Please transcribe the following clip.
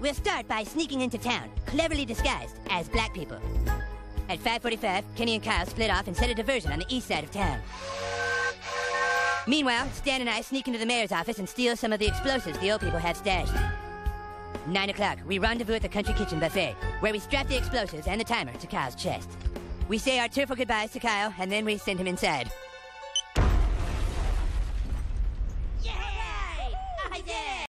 we'll start by sneaking into town, cleverly disguised as black people. At 5:45, Kenny and Kyle split off and set a diversion on the east side of town. Meanwhile, Stan and I sneak into the mayor's office and steal some of the explosives the old people had stashed. 9 o'clock, we rendezvous at the Country Kitchen buffet, where we strap the explosives and the timer to Kyle's chest. We say our tearful goodbyes to Kyle, and then we send him inside.